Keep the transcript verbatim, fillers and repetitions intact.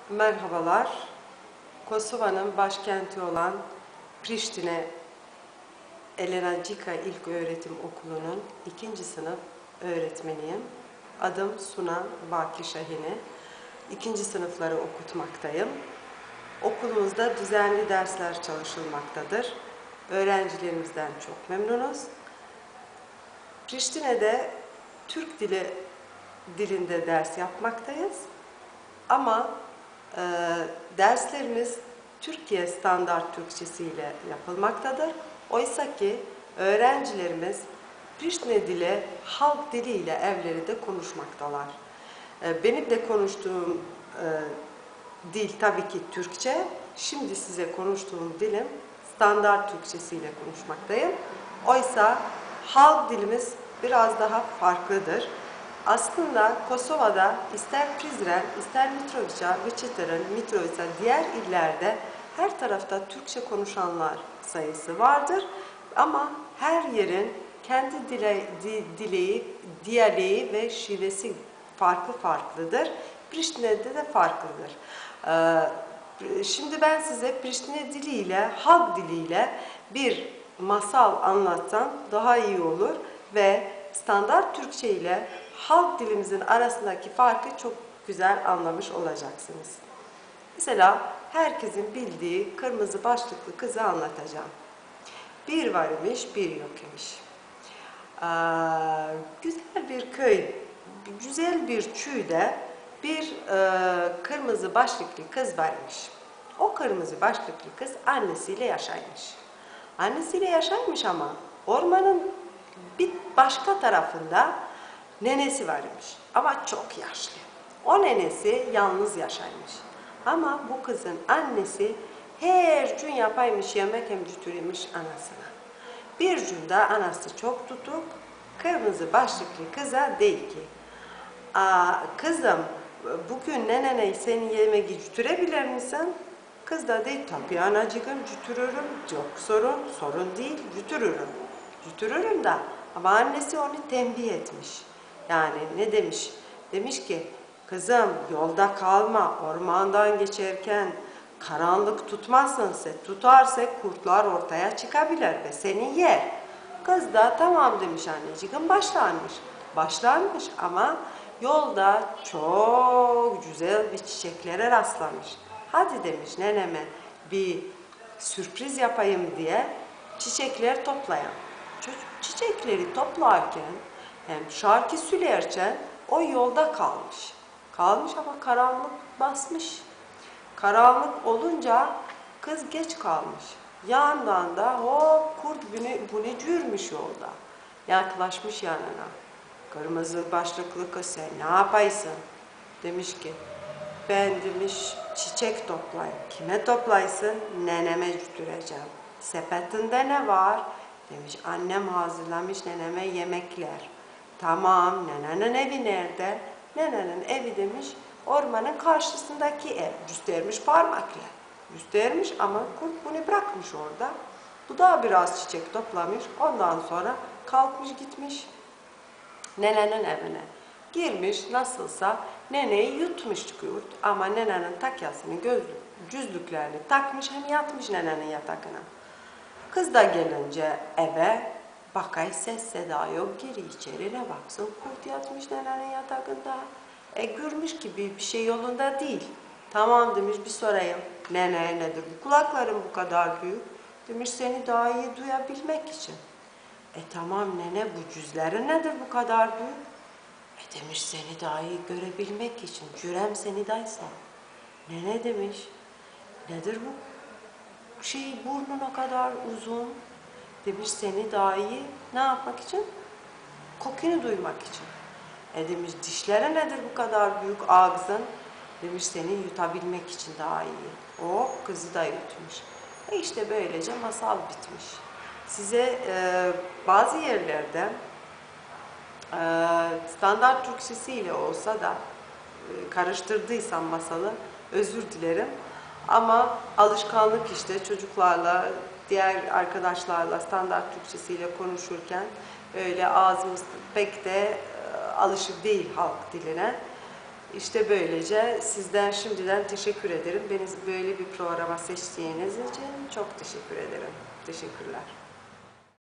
Merhabalar. Kosova'nın başkenti olan Priştine Elena Cika İlköğretim Okulu'nun ikinci sınıf öğretmeniyim. Adım Suna Baki Şahini. İkinci sınıfları okutmaktayım. Okulumuzda düzenli dersler çalışılmaktadır. Öğrencilerimizden çok memnunuz. Priştine'de Türk dili dilinde ders yapmaktayız. Ama e, derslerimiz Türkiye standart Türkçesi ile yapılmaktadır. Oysa ki öğrencilerimiz Priştine dili, halk dili ile evlerinde konuşmaktalar. E, benim de konuştuğum e, dil tabii ki Türkçe. Şimdi size konuştuğum dilim standart Türkçesi ile konuşmaktayım. Oysa halk dilimiz biraz daha farklıdır. Aslında Kosova'da ister Prizren, ister Mitrovica, Viçitr'in, Mitrovica, diğer illerde her tarafta Türkçe konuşanlar sayısı vardır. Ama her yerin kendi dile, di, dileği, diyaleği ve şivesi farklı farklıdır. Priştine'de de farklıdır. Ee, şimdi ben size Priştine diliyle, halk diliyle bir masal anlatsam daha iyi olur ve standart Türkçe ile halk dilimizin arasındaki farkı çok güzel anlamış olacaksınız. Mesela herkesin bildiği kırmızı başlıklı kızı anlatacağım. Bir var imiş, bir yok imiş. Ee, güzel bir köy, güzel bir çöyde bir e, kırmızı başlıklı kız varmış. O kırmızı başlıklı kız annesiyle yaşaymış. Annesiyle yaşaymış ama ormanın bir başka tarafında nenesi varmış ama çok yaşlı. O nenesi yalnız yaşaymış. Ama bu kızın annesi her gün yapaymış yemek emcütürüymüş anasına. Bir gün de anası çok tutup kırmızı başlıklı kıza değil ki Aa, kızım bugün nenene senin yemeği götürebilir misin? Kız da değil tabii anacığım götürürüm. Yok sorun, sorun değil götürürüm. Götürürüm da ama annesi onu tembih etmiş. Yani ne demiş? Demiş ki kızım yolda kalma ormandan geçerken karanlık tutmazsın sen tutarsa kurtlar ortaya çıkabilir ve seni yer. Kız da tamam demiş anneciğim başlanmış. Başlanmış ama yolda çok güzel bir çiçeklere rastlamış. Hadi demiş neneme bir sürpriz yapayım diye çiçekler toplayan. Çocuk çiçekleri toplarken hem şarkı söylerken o yolda kalmış. Kalmış ama karanlık basmış. Karanlık olunca kız geç kalmış. Yandan da hop kurt bunu, bunu cürmüş yolda. Yaklaşmış yanına. Kırmızı başlıklı kız sen ne yapaysın? Demiş ki ben demiş çiçek toplayayım. Kime toplaysın? Neneme götüreceğim. Sepetinde ne var? Demiş annem hazırlamış neneme yemekler. Tamam nenenin evi nerede? Nenenin evi demiş ormanın karşısındaki ev. Göstermiş parmakla. Göstermiş ama kurt bunu bırakmış orada. Bu da biraz çiçek toplamış. Ondan sonra kalkmış gitmiş nenenin evine. Girmiş nasılsa neneyi yutmuş kurt ama nenenin takyasını gözlük, cüzlüklerini takmış hem yatmış nenenin yatakına. Kız da gelince eve bakay ses seda yok geri içeri ne baksın kurt yatmış nenenin yatakında. E görmüş ki bir, bir şey yolunda değil. Tamam demiş bir sorayım. Nene nedir bu kulakların bu kadar büyük? Demiş seni daha iyi duyabilmek için. E tamam nene bu cüzlerin nedir bu kadar büyük? E demiş seni daha iyi görebilmek için. Cürem seni daysa. Nene demiş. Nedir bu şey burnun o kadar uzun? Demiş seni daha iyi ne yapmak için? Kokunu duymak için. E demiş dişleri nedir bu kadar büyük ağzın? Demiş seni yutabilmek için daha iyi. O kızı da yutmuş. E işte böylece masal bitmiş. Size e, bazı yerlerde e, standart Türkçesiyle olsa da e, karıştırdıysam masalı özür dilerim. Ama alışkanlık işte çocuklarla, diğer arkadaşlarla standart Türkçesiyle konuşurken öyle ağzımız pek de e, alışık değil halk diline. İşte böylece sizden şimdiden teşekkür ederim. Beni böyle bir programa seçtiğiniz için çok teşekkür ederim. Teşekkürler.